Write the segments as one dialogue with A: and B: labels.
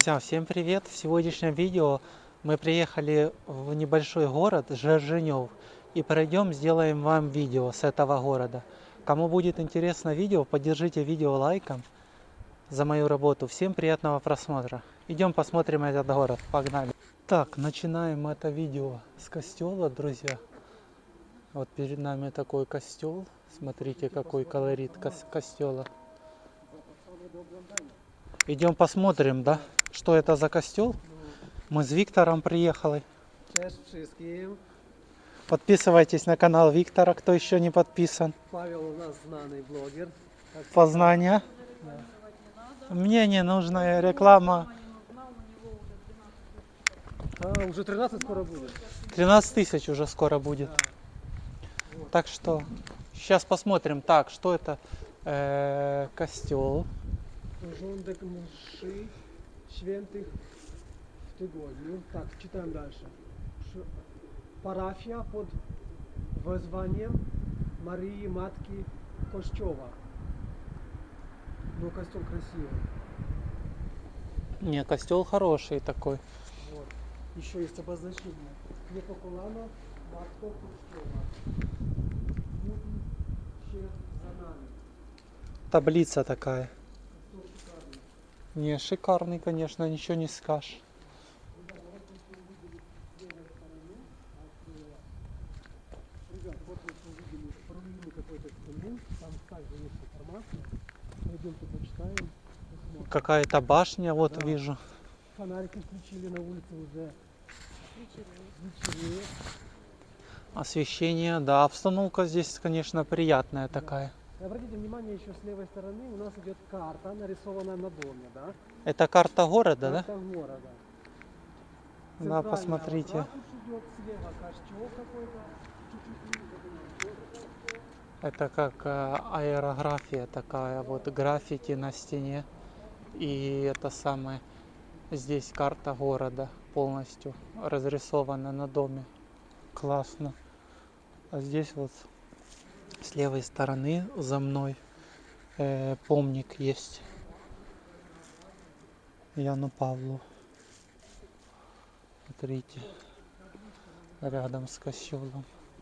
A: Друзья, всем привет! В сегодняшнем видео мы приехали в небольшой город Жерженев и сделаем вам видео с этого города. Кому будет интересно видео, поддержите видео лайком за мою работу. Всем приятного просмотра. Идем посмотрим этот город. Погнали! Так, начинаем это видео с костела, друзья. Вот перед нами такой костел. Смотрите, какой колорит костела. Идем посмотрим, да, что это за костел. Мы с Виктором приехали. Подписывайтесь на канал Виктора, кто еще не подписан.
B: Павел у нас знаный блогер.
A: Познания. Да. Мне не нужна реклама.
B: Уже 13 скоро будет.
A: 13 тысяч уже скоро будет. Да. Вот. Так что сейчас посмотрим. Так, что это? Костел.
B: Rządek mszy świętych w tygodniu. Tak, czytam dalsze. Parafia pod wezwaniem Марии Матки Kościoła. Ну, костел красивый.
A: Не, костел хороший такой.
B: Вот. Еще есть обозначение. Непокулана Матко Kościoła.
A: Таблица такая. Не, шикарный, конечно, ничего не скажешь.
B: Ребят, вот мы увидели руины какой-то стены, там также есть информация. Пойдемте почитаем.
A: Какая-то башня, вот да. Вижу.
B: Фонарики включили на улице уже. Вечернее.
A: Освещение, да, обстановка здесь, конечно, приятная да. Такая.
B: Обратите внимание, еще с левой стороны у нас идет карта, нарисованная на доме, да?
A: Это карта города,
B: карта
A: да?
B: Города.
A: Да, посмотрите.
B: Идет, слева костел какой-то.
A: Это как аэрография такая, вот граффити на стене. И это самое, здесь карта города полностью разрисована на доме. Классно. А здесь вот с левой стороны за мной помник есть Яну Павлу. Смотрите, рядом с костелом.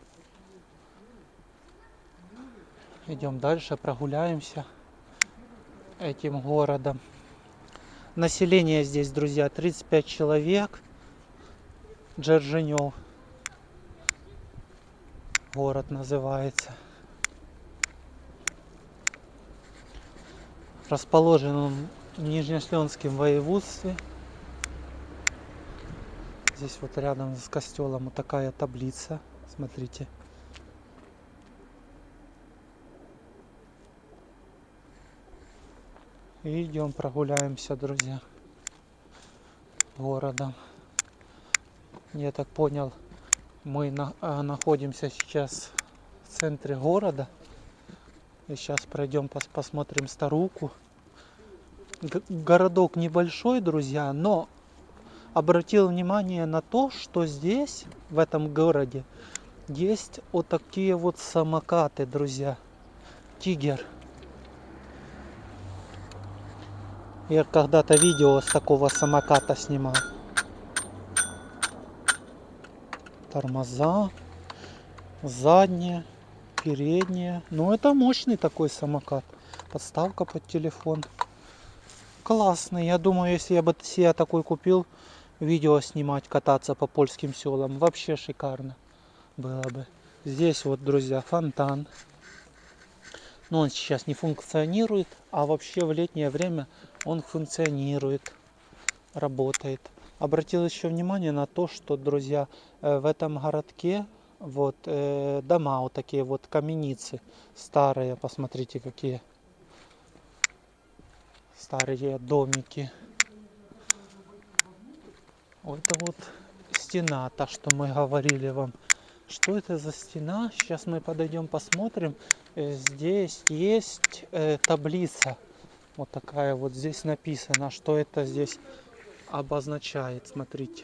A: Идем дальше, прогуляемся этим городом. Население здесь, друзья, 35 человек. Жерженев город называется. Расположен он в Нижнеслёнском воеводстве. Здесь вот рядом с костелом вот такая таблица. Смотрите. И идем прогуляемся, друзья, городом. Я так понял, мы находимся сейчас в центре города. И сейчас пройдем, посмотрим Старуху. Городок небольшой, друзья, но обратил внимание на то, что здесь, в этом городе, есть вот такие вот самокаты, друзья. Тигер. Я когда-то видео с такого самоката снимал. Тормоза, задние, передние. Ну, это мощный такой самокат. Подставка под телефон. Классный. Я думаю, если я бы себе такой купил, видео снимать, кататься по польским селам, вообще шикарно было бы. Здесь вот, друзья, фонтан. Но он сейчас не функционирует, а вообще в летнее время он функционирует, работает. Обратил еще внимание на то, что, друзья, в этом городке вот дома вот такие вот каменицы старые, посмотрите какие старые домики. Вот это вот стена, та, что мы говорили вам. Что это за стена? Сейчас мы подойдем посмотрим. Здесь есть таблица. Вот такая вот здесь написано, что это здесь обозначает. Смотрите.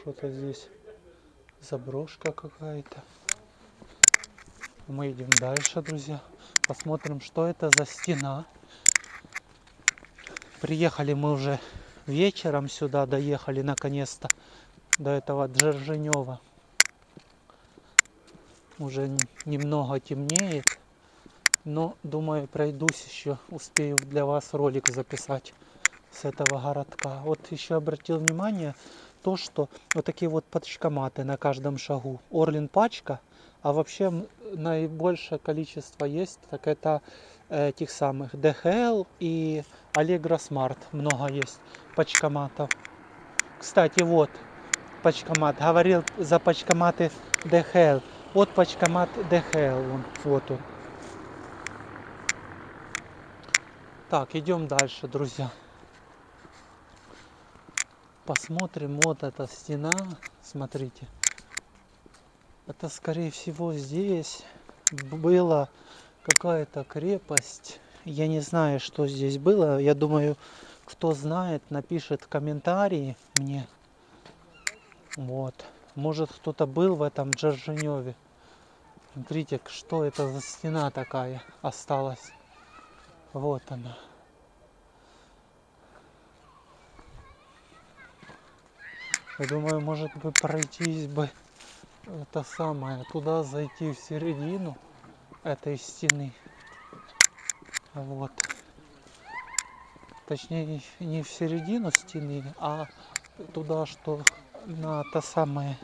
A: что-то здесь. Заброшка какая-то. Мы идем дальше, друзья. Посмотрим, что это за стена. Приехали мы уже вечером сюда, доехали наконец-то до этого Джерженева. Уже немного темнеет, но думаю, пройдусь еще, успею для вас ролик записать с этого городка. Вот еще обратил внимание то, что вот такие вот пачкоматы на каждом шагу. Орлин пачка, а вообще наибольшее количество есть, так это этих самых DHL и Allegro Smart. Много есть пачкоматов. Кстати, вот пачкомат. Говорил за пачкоматы DHL. Вот пачкомат DHL. Вот он. Так, идем дальше, друзья. Посмотрим, вот эта стена. Смотрите. Это, скорее всего, здесь была какая-то крепость. Я не знаю, что здесь было. Я думаю, кто знает, напишет в комментарии мне. Вот. Может, кто-то был в этом Джерженеве. Смотрите, что это за стена такая осталась. Вот она. Я думаю, может быть, пройтись бы это самое, туда зайти в середину этой стены. Вот. Точнее, не в середину стены, а туда, что на то самое,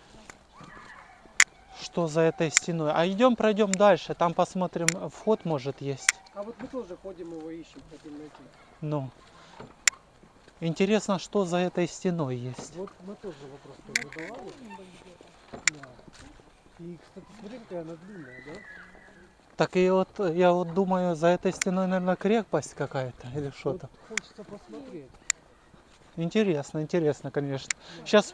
A: что за этой стеной. А идем, пройдем дальше, там посмотрим, вход может есть.
B: А вот мы тоже ходим, его ищем, хотим найти.
A: Ну. Интересно, что за этой стеной есть.
B: Вот мы тоже вопрос задавали. Да. И, кстати, смотри, какая она длинная, да?
A: Так и вот, я вот думаю, за этой стеной, наверное, крепость какая-то или что-то.
B: Вот хочется посмотреть.
A: Интересно, интересно, конечно. Сейчас,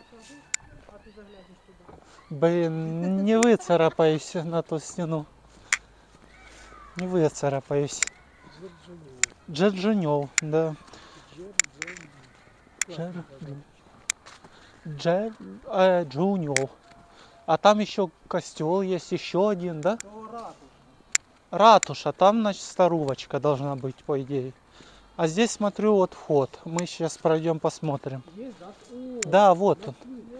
A: блин, не выцарапаюсь на ту стену. Не выцарапаюсь. Джерженев, да. Джуньев. А там еще костел есть, еще один, да? Ратуша, там, значит, старувочка должна быть, по идее. А здесь, смотрю, вот вход. Мы сейчас пройдем, посмотрим.
B: Есть, да?
A: Да, вот он.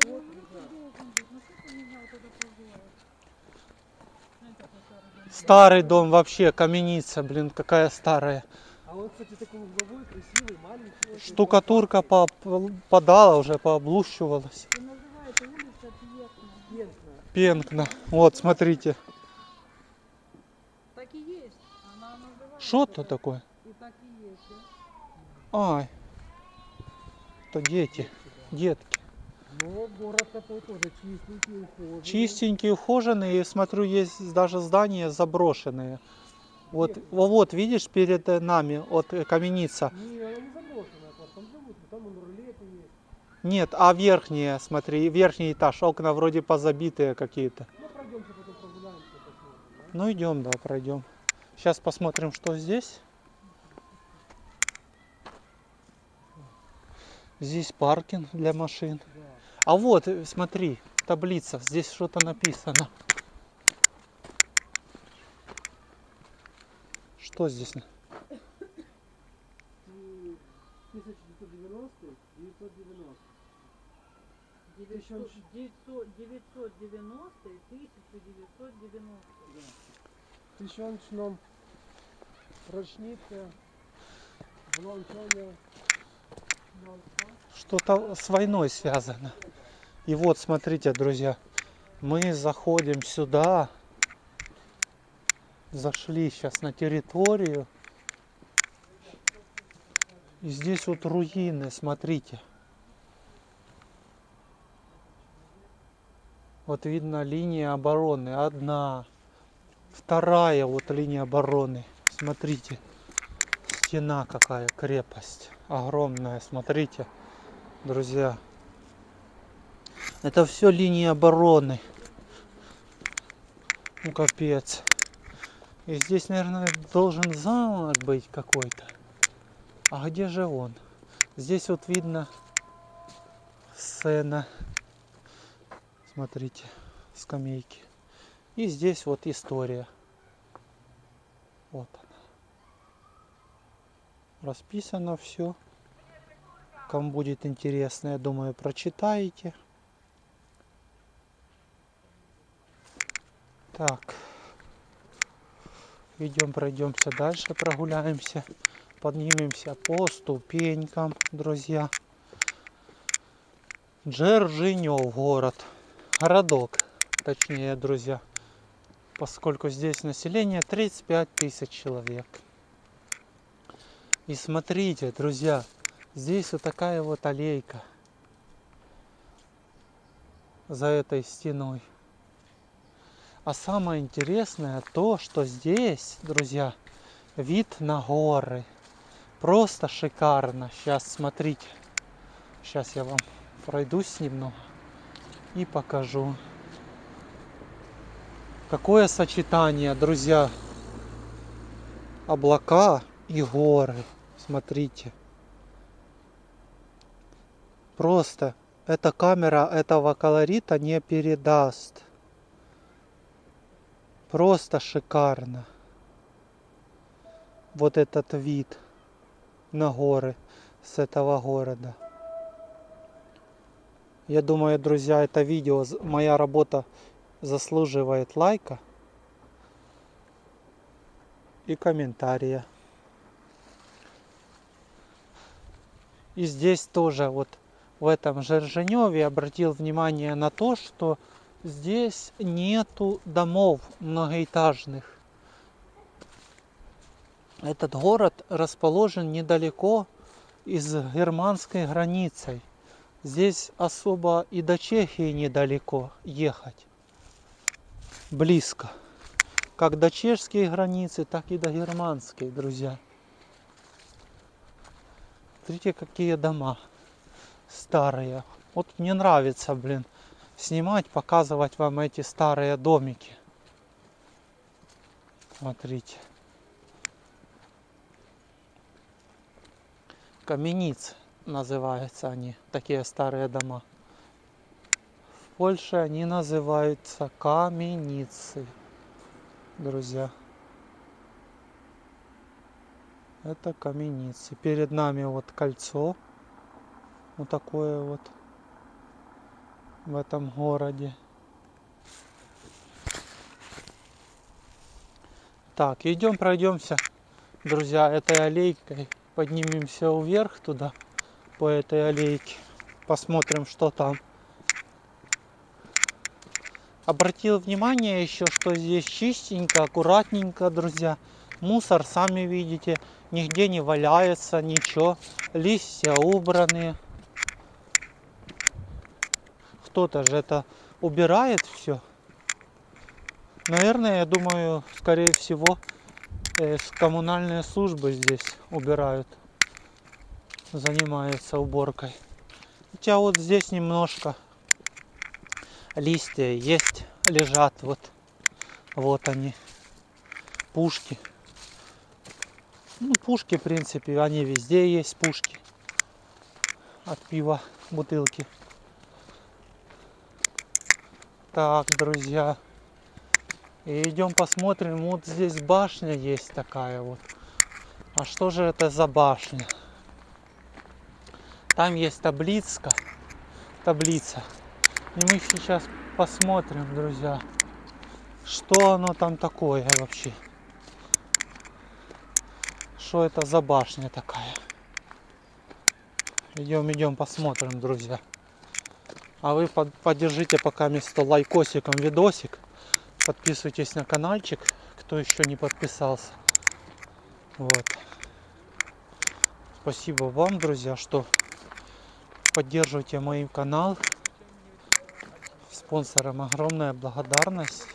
A: Старый дом вообще, каменица, блин, какая старая.
B: А он, кстати, такой угловой, красивый, маленький.
A: Штукатурка подала, уже пооблущивалась.
C: Называется улица Пьекна.
A: Пенкно. Вот, смотрите.
C: Так и есть. Она называется.
A: Что это такое?
C: И так и есть.
A: Ай, это дети, детки.
B: Но город такой тоже чистенький, ухоженный.
A: Чистенькие, ухоженные. И смотрю, есть даже здания заброшенные. Вот, вот видишь, перед нами вот каменица.
B: Не, она не заброшенная, там живут, там рулеты есть.
A: Нет, а верхние, смотри, верхний этаж, окна вроде позабитые какие-то.
B: Ну, пройдемся, потом прогуляемся, посмотрим, да?
A: Ну идем, да, пройдем. Сейчас посмотрим, что здесь. Здесь паркинг для машин.
B: Да.
A: А вот, смотри, таблица, здесь что-то написано. Что здесь?
B: 1990, 990.
C: 990 и 1990.
B: В tysiączną rocznicę włączenia
A: Что-то с войной связано. И вот, смотрите, друзья, мы заходим сюда. Зашли сейчас на территорию. И здесь вот руины, смотрите. Вот видно линия обороны. Одна. Вторая вот линия обороны. Смотрите. Стена какая, крепость. Огромная, смотрите, друзья. Это все линии обороны. Ну, капец. И здесь, наверное, должен замок быть какой-то. А где же он? Здесь вот видно сцена. Смотрите, скамейки. И здесь вот история. Вот она. Расписано все. Кому будет интересно, я думаю, прочитаете. Так. Идем, пройдемся дальше, прогуляемся. Поднимемся по ступенькам, друзья. Джержинев город. Городок, точнее, друзья. Поскольку здесь население 35 тысяч человек. И смотрите, друзья, здесь вот такая вот аллейка за этой стеной. А самое интересное то, что здесь, друзья, вид на горы. Просто шикарно. Сейчас смотрите. Сейчас я вам пройдусь немного и покажу. Какое сочетание, друзья. Облака и горы. Смотрите. Просто эта камера этого колорита не передаст. Просто шикарно. Вот этот вид на горы с этого города. Я думаю, друзья, это видео, моя работа заслуживает лайка и комментария. И здесь тоже вот в этом Жержиневе обратил внимание на то, что здесь нету домов многоэтажных. Этот город расположен недалеко из германской границы. Здесь особо и до Чехии недалеко ехать. Близко. Как до чешской границы, так и до германской, друзья. Смотрите, какие дома старые. Вот мне нравится, блин, снимать, показывать вам эти старые домики. Смотрите. Каменицы называются они, такие старые дома. В Польше они называются каменицы, друзья. Это каменицы. Перед нами вот кольцо. Вот такое вот в этом городе. Так, идем пройдемся, друзья, этой аллейкой. Поднимемся вверх туда, по этой аллейке. Посмотрим, что там. Обратил внимание еще, что здесь чистенько, аккуратненько, друзья. Мусор, сами видите, нигде не валяется, ничего. Листья убранные. Кто-то же это убирает все. Наверное, я думаю, скорее всего, коммунальные службы здесь убирают, занимаются уборкой. Хотя вот здесь немножко листья есть, лежат, вот они, пушки. Ну, пушки, в принципе, они везде есть, пушки от пива, бутылки. Так, друзья, и идем посмотрим. Вот здесь башня есть такая вот. А что же это за башня? Там есть таблица. И мы сейчас посмотрим, друзья, что оно там такое вообще. Что это за башня такая? Идем посмотрим, друзья. А вы поддержите пока место лайкосиком видосик. Подписывайтесь на каналчик, кто еще не подписался. Вот. Спасибо вам, друзья, что поддерживаете мой канал. Спонсорам огромная благодарность.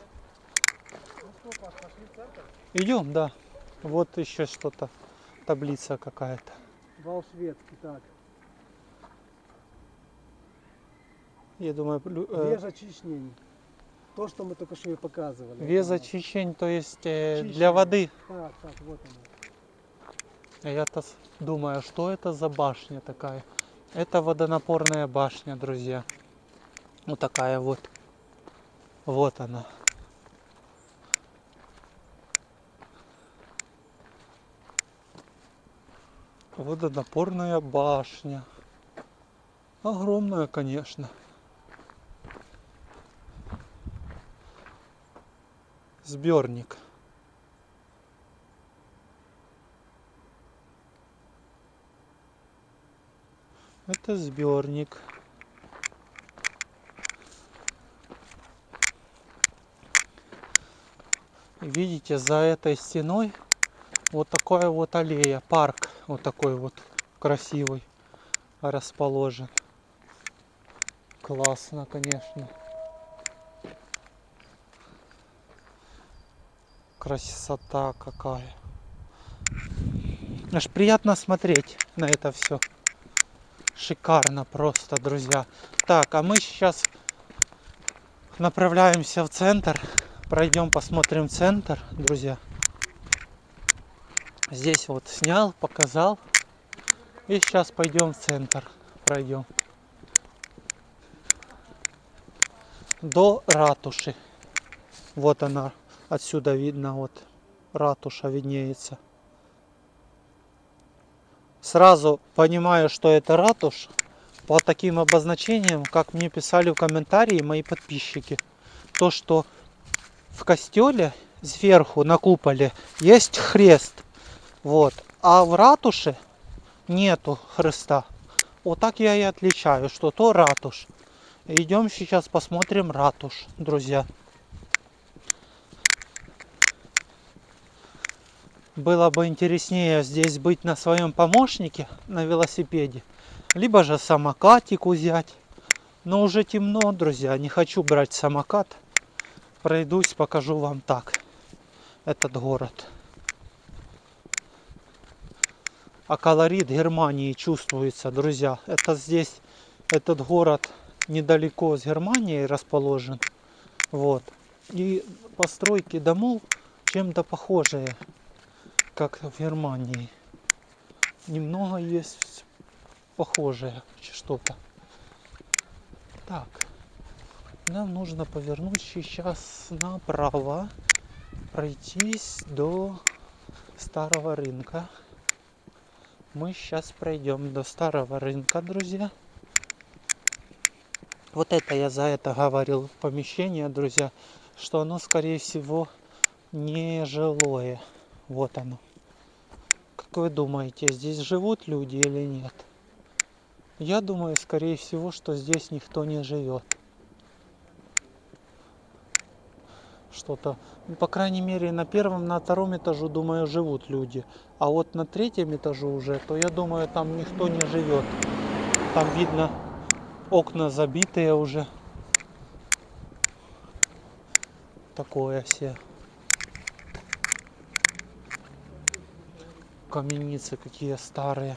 A: Идем, да. Вот еще что-то. Таблица какая-то.
B: Вал шведский, так.
A: Я думаю,
B: Вежа Чечнень. То, что мы только что и показывали.
A: Веза Чечень, то есть для воды.
B: Так, вот она.
A: Я-то думаю, что это за башня такая. Это водонапорная башня, друзья. Вот такая вот. Вот она. Водонапорная башня. Огромная, конечно. Сберник. Это сберник. Видите, за этой стеной вот такая вот аллея, парк вот такой вот красивый расположен. Классно, конечно. Красота какая. Аж приятно смотреть на это все. Шикарно просто, друзья. Так, а мы сейчас направляемся в центр. Пройдем, посмотрим центр, друзья. Здесь вот снял, показал. И сейчас пойдем в центр. Пройдем. До ратуши. Вот она. Отсюда видно, вот ратуша виднеется. Сразу понимаю, что это ратуша по таким обозначениям, как мне писали в комментарии мои подписчики. То, что в костеле сверху на куполе есть хрест. Вот. А в ратуше нету хреста. Вот так я и отличаю, что то ратуш. Идем сейчас посмотрим ратуш, друзья. Было бы интереснее здесь быть на своем помощнике, на велосипеде. Либо же самокатик взять. Но уже темно, друзья, не хочу брать самокат. Пройдусь, покажу вам так этот город. А колорит Германии чувствуется, друзья. Это здесь, этот город недалеко с Германией расположен. Вот. И постройки домов чем-то похожие, как в Германии. Немного есть похожее что-то. Так. Нам нужно повернуть сейчас направо. Пройтись до старого рынка. Мы сейчас пройдем до старого рынка, друзья. Вот это я за это говорил помещение, друзья, что оно, скорее всего, не жилое. Вот оно. Как вы думаете, здесь живут люди или нет? Я думаю, скорее всего, что здесь никто не живет. Что-то, по крайней мере, на первом, на втором этаже, думаю, живут люди. А вот на третьем этаже уже, то я думаю, там никто не живет. Там видно, окна забитые уже. Такое все. Каменицы какие старые.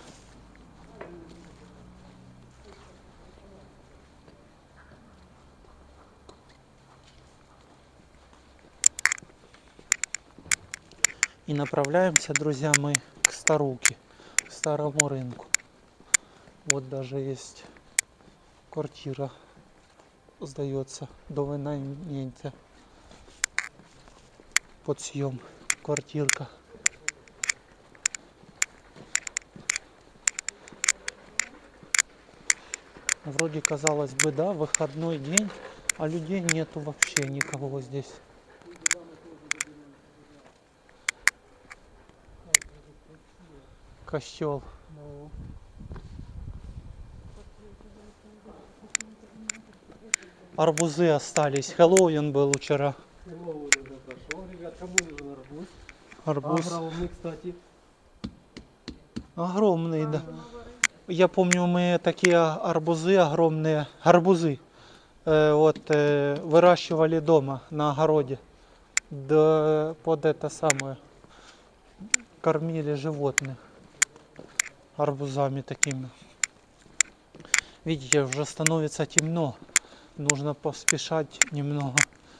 A: И направляемся, друзья, мы к Старуке, к старому рынку. Вот даже есть квартира, сдается, до вynajęcia под съем, квартирка. Вроде, казалось бы, да, выходной день, а людей нету вообще никого здесь. Костел. Арбузы остались. Хэллоуин был вчера.
B: Хэллоуин уже прошел, ребят. Кому нужен арбуз?
A: Арбуз.
B: Огромный, кстати.
A: Огромный, да. Я помню, мы такие арбузы огромные, арбузы выращивали дома на огороде. Да, под это самое. Кормили животных арбузами такими. Видите, уже становится темно. Нужно поспешать немного.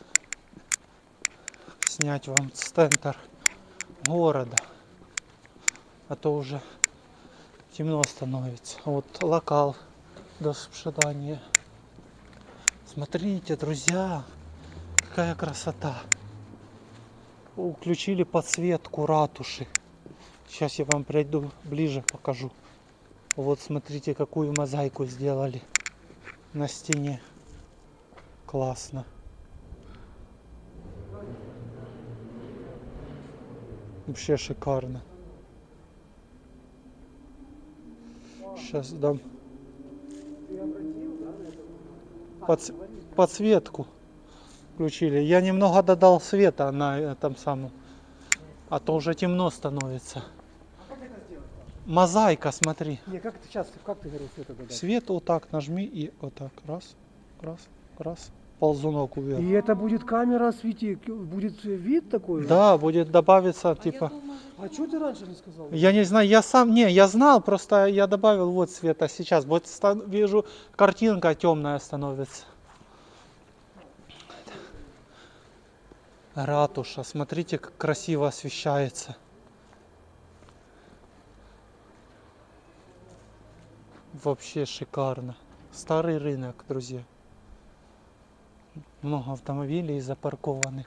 A: Снять вам центр города. А то уже Темно становится. Вот локал до свидания. Смотрите, друзья, какая красота. Включили подсветку ратуши. Сейчас я вам пройду ближе, покажу. Вот смотрите, какую мозаику сделали на стене. Классно. Вообще шикарно. Сейчас дам
B: Ты обратил, да, на это?
A: подс- подсветку. Включили. Я немного додал света на этом самом. А то уже темно становится.
B: А как это сделать?
A: Мозаика, смотри.
B: Не, как ты сейчас, как ты говорил, свет это дать?
A: Свет вот так нажми и вот так. Раз, раз, раз. Ползунок вверх.
B: И это будет камера светить, будет вид такой?
A: Да, будет добавиться
C: А
A: типа.
C: я думаю,
B: А что ты раньше не сказал?
A: Я не знаю, я сам, не, я знал, просто я добавил вот света сейчас. Вот вижу, картинка темная становится. Ратуша, смотрите, как красиво освещается. Вообще шикарно. Старый рынок, друзья. Много автомобилей запаркованных.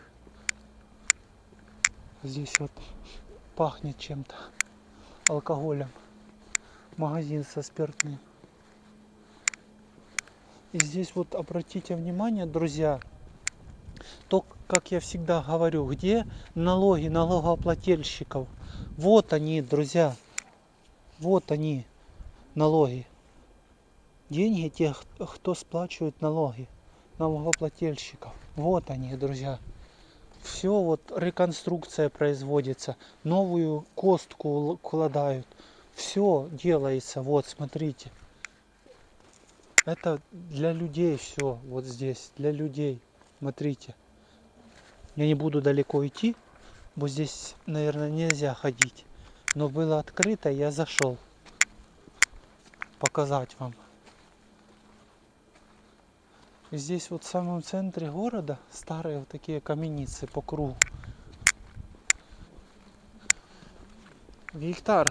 A: Здесь вот пахнет чем-то. Алкоголем. Магазин со спиртным. И здесь вот обратите внимание, друзья, то, как я всегда говорю, где налоги налогоплательщиков. Вот они, друзья. Вот они, налоги. Деньги тех, кто сплачивает налоги. Налогоплательщиков. Вот они, друзья. Все вот реконструкция производится. Новую костку вкладают. Все делается. Вот, смотрите. Это для людей все. Вот здесь. Для людей. Смотрите. Я не буду далеко идти. Бо здесь, наверное, нельзя ходить. Но было открыто, я зашел. Показать вам. И здесь вот в самом центре города старые вот такие каменицы по кругу. Виктор,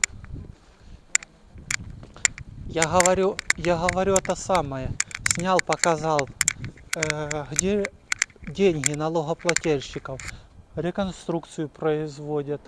A: я говорю это самое. Снял, показал, где деньги налогоплательщиков. Реконструкцию производят.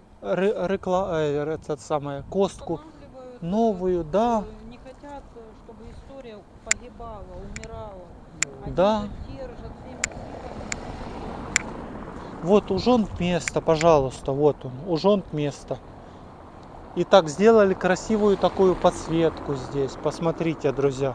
A: Этот самое, костку
C: устанавливают,
A: новую, да.
C: Не хотят, чтобы история погибала, умирала. Они
A: Да.
C: же держат всеми силами.
A: Вот ужонт место, пожалуйста, вот он, ужонт место. И так сделали красивую такую подсветку здесь. Посмотрите, друзья.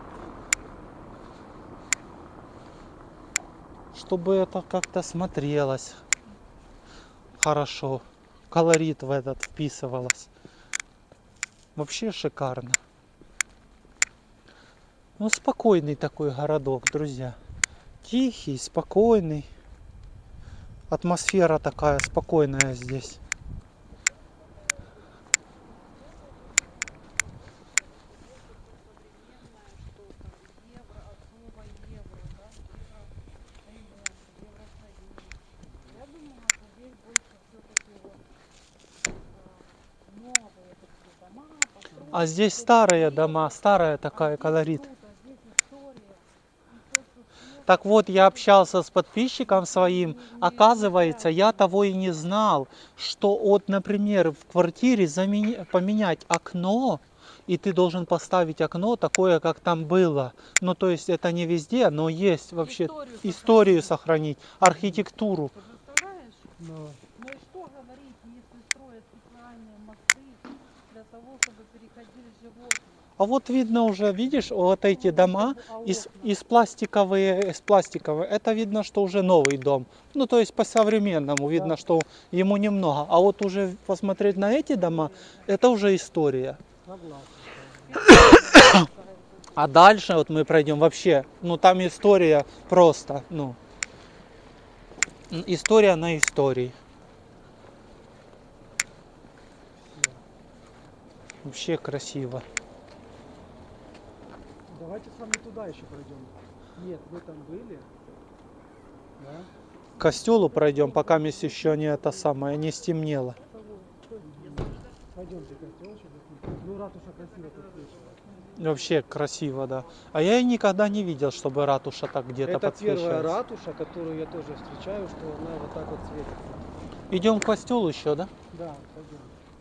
A: Чтобы это как-то смотрелось хорошо. Колорит в этот вписывалось. Вообще шикарно. Ну, спокойный такой городок, друзья. Тихий, спокойный. Атмосфера такая спокойная здесь.
C: Я думаю, что здесь больше все-таки вот новые такие дома.
A: А здесь старые дома, старая такая колорит.
C: Здесь история. И то, что свет,
A: Так вот, я общался с подписчиком своим. Оказывается, я того и не знал, что вот, например, в квартире поменять окно, и ты должен поставить окно такое, как там было. Ну, то есть это не везде, но есть вообще историю сохранить, архитектуру.
C: ты представляешь?
B: Но
C: Ну и что говорить, если строят специальные мосты для того, чтобы переходили животные?
A: А вот видно уже, видишь, вот эти дома из пластиковые, это видно, что уже новый дом. Ну, то есть по-современному видно,
B: Да.
A: что ему немного. А вот уже посмотреть на эти дома, это уже история.
B: согласен.
A: А дальше вот мы пройдем вообще, ну там история просто, ну, история на истории. Вообще красиво.
B: Давайте с вами туда еще пройдем. Нет, вы там были. Да?
A: К костелу пройдем, пока еще не это самое, не стемнело.
B: Пойдем. Пойдемте костел еще посмотрим. Ну, ратуша красиво тут вечером.
A: Вообще красиво, да. А я и никогда не видел, чтобы ратуша так где-то
B: Это первая
A: подсвечивается.
B: ратуша, которую я тоже встречаю, что она вот так вот светится.
A: Идем к костелу еще, да?
B: Да, пойдем.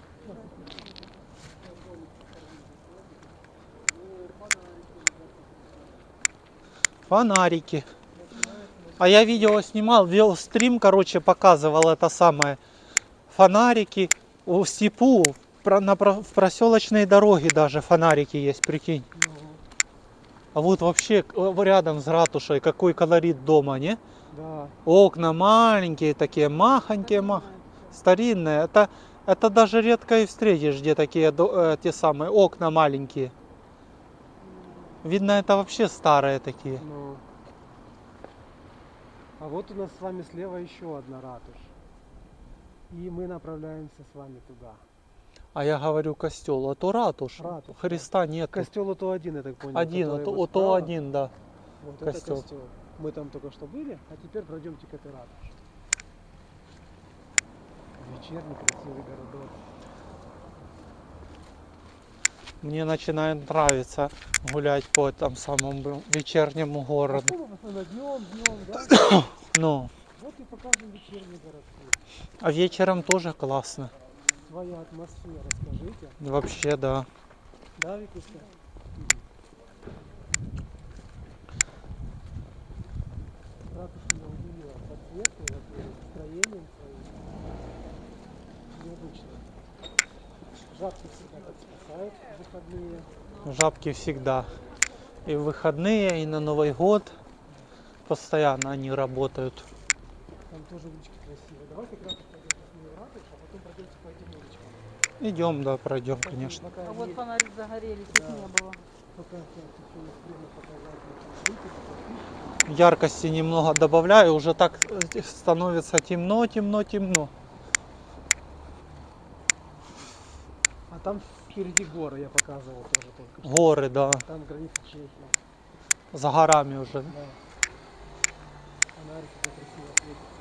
A: Фонарики. А я видео снимал, вел стрим, короче, показывал это самое. Фонарики у степу, в проселочной дороге даже фонарики есть, прикинь.
B: Ну,
A: А вот вообще рядом с ратушей какой колорит дома, не?
B: да.
A: Окна маленькие такие, махонькие, старинные. Это даже редко и встретишь, где такие те самые окна маленькие. Видно, это вообще старые такие.
B: Ну. А вот у нас с вами слева еще одна ратуша. И мы направляемся с вами туда.
A: А я говорю костел, а то ратуша.
B: Ратуша.
A: Христа нет.
B: Костел то один, я так понял.
A: Один,
B: который
A: то
B: вот
A: то
B: справа.
A: один, да.
B: Вот
A: костел.
B: это костел. Мы там только что были, а теперь пройдемте к этой ратуше. Вечерний красивый городок.
A: Мне начинает нравиться гулять по этому самому вечернему городу.
B: А что мы постоянно днем, да?
A: Ну,
B: Вот и показываем вечерний городки.
A: а вечером тоже классно.
B: Своя атмосфера, скажите.
A: Вообще, да.
B: Да, Викуська? Ратуша меня удивила подсветкой, во-первых, строением своим. Необычно. Жабки всегда так спасают в выходные.
A: Жабки всегда. И в выходные, и на Новый год. Постоянно они работают.
B: Там тоже улички красивые. Давай как раз пойдем посмотрим ратушу, а потом пройдемте по этим уличкам.
A: Идем, да, пройдем, конечно.
B: Пока
C: А вот
B: есть,
C: фонари загорелись, их
B: Да.
C: не было.
B: пока сейчас еще успеем показать выйти, подписчикам.
A: Яркости немного добавляю, уже так становится темно, темно, темно.
B: А там впереди горы я показывал тоже только что.
A: Горы, да.
B: Там граница Чехии.
A: За горами уже.
B: Да. Фонарик как красиво светится.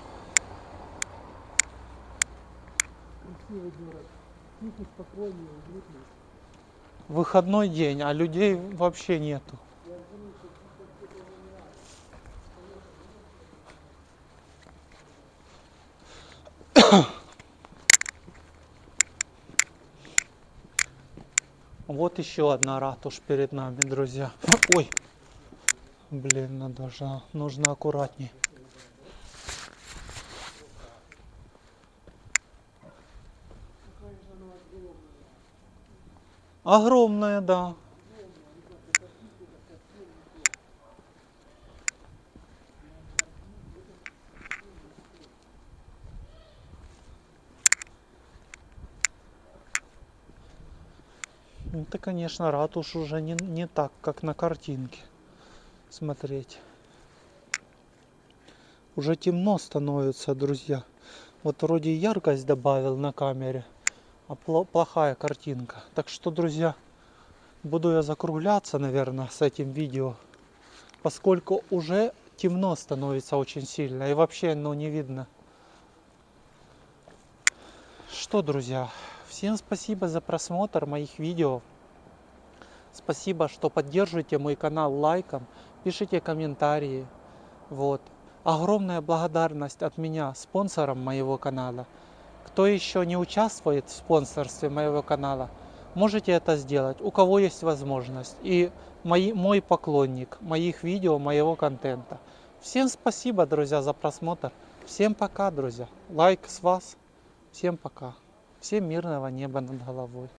B: Красивый город. Тихий, спокойный, уютный.
A: Выходной день, а людей вообще нету. Вот еще одна ратуша перед нами, друзья. Ой, блин, нужно аккуратней. Огромная, да. Это, конечно, ратуш уже не так, как на картинке смотреть. Уже темно становится, друзья. Вот вроде яркость добавил на камере, а плохая картинка. Так что, друзья, буду я закругляться, наверное, с этим видео, поскольку уже темно становится очень сильно и вообще не видно. Что, друзья, всем спасибо за просмотр моих видео. Спасибо, что поддерживаете мой канал лайком, пишите комментарии. Вот. Огромная благодарность от меня спонсорам моего канала. Кто еще не участвует в спонсорстве моего канала, можете это сделать, у кого есть возможность. И мой поклонник моих видео, моего контента. Всем спасибо, друзья, за просмотр. Всем пока, друзья. Лайк с вас. Всем пока. Всем мирного неба над головой.